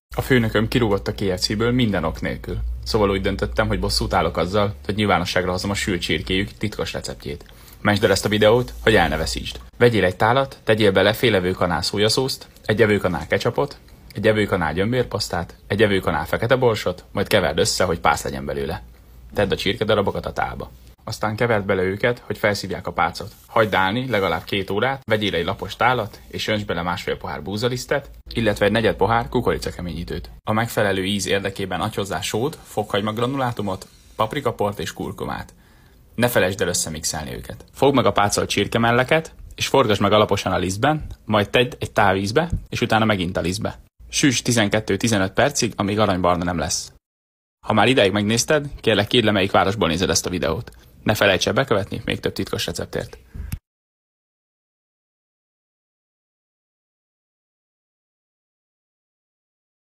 A főnököm kirúgott a KFC-ből minden ok nélkül. Szóval úgy döntöttem, hogy bosszút állok azzal, hogy nyilvánosságra hozom a sült csirkéjük titkos receptjét. Mentsd el ezt a videót, hogy el ne veszítsd. Vegyél egy tálat, tegyél bele fél evőkanál szójaszószt, egy evőkanál ketchupot, egy evőkanál gyömbérpasztát, egy evőkanál fekete borsot, majd keverd össze, hogy pász legyen belőle. Tedd a csirkedarabokat a tálba. Aztán keverd bele őket, hogy felszívják a pácot. Hagyd állni legalább 2 órát, vegyél egy lapos tálat, és öntsd bele másfél pohár búzalisztet, illetve egy negyed pohár kukoricakeményítőt. A megfelelő íz érdekében adj hozzá sót, fokhagyma granulátumot, paprikaport és kurkumát. Ne felejtsd el összemixelni őket. Fogd meg a pácolt csirkemelleket, és forgasd meg alaposan a lisztben, majd tedd egy távvízbe, és utána megint a lisztbe. Süss 12-15 percig, amíg aranybarna nem lesz. Ha már ideig megnézted, kérlek írd le, melyik városból nézed ezt a videót. Ne felejts el bekövetni még több titkos receptért.